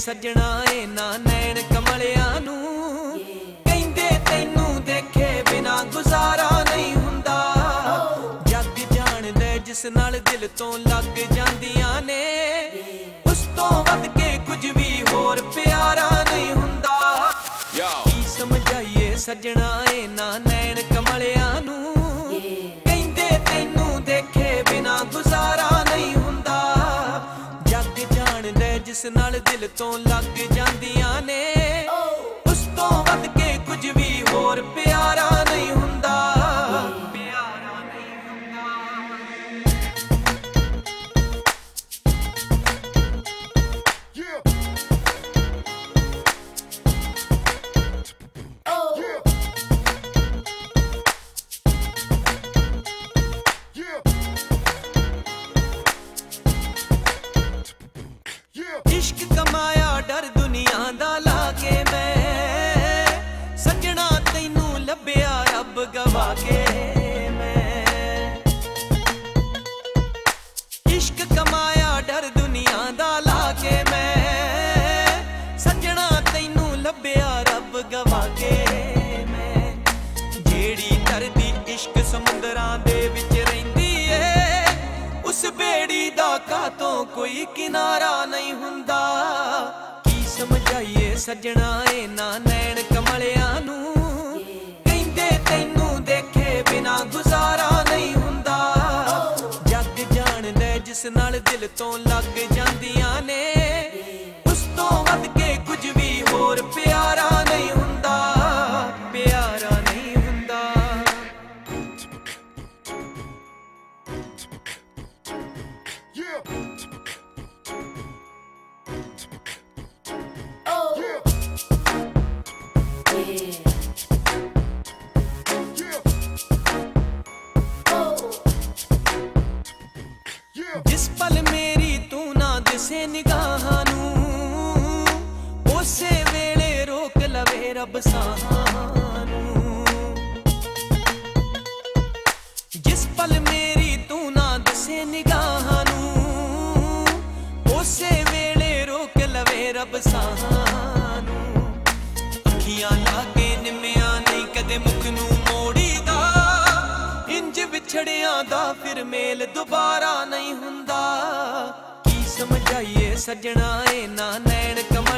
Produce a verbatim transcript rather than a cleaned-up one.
सजना ए ना नैन कमलियां नू कहंदे तैनू देखे बिना गुजारा नहीं हुंदा जग जाणदे जिस नाल दिल तो लग जांदियां ने उस तो वध के कुछ भी होर प्यारा नहीं हुंदा की समझाइए सजना ए ना नैन कमलियां नू कहंदे तैनू देखे बिना गुजारा नहीं हुंदा जग जाणदे जिस नाल दिल तो लग जांदियां ने उस तो वध के कुछ भी होर प्यारा नहीं हुंदा प्यारा नहीं इश्क कमाया डर दुनिया दा लाके मैं सजना तैनू लभ्या रब गवा के मैं इश्क कमाया डर दुनिया दा लाके मैं सजना तैनू लभ्या रब गवा के मैं जेड़ी धरती इश्क समुंदरां दे विच रहिंदी ए उस बेड़ी दा कातों कोई किनारा नहीं हुंदा की समझाइए सजना ए ना नैन कमलियां नू कहंदे तैनू देखे बिना गुजारा नहीं हुंदा जग जाणदे जिस नाल दिल तो लग जांदियां ने उस तो वध के कुछ भी होर प्यारा नहीं हुंदा प्यारा नहीं हुंदा जिस पल मेरी तू ना दिसे निगाहां नू उसे वेले रोक लवे रब साहां नू जिस पल मेरी तू ना दिसे निगाहां नू उसे वेले रोक लवे रब साहां नू अखियां लाके निम्मिया नहीं कदे मुख नू मोड़ी दा इंज विछड़िया दा फिर मेल दोबारा नहीं हुंदा की समझाइए सजना ए ना नैन कमल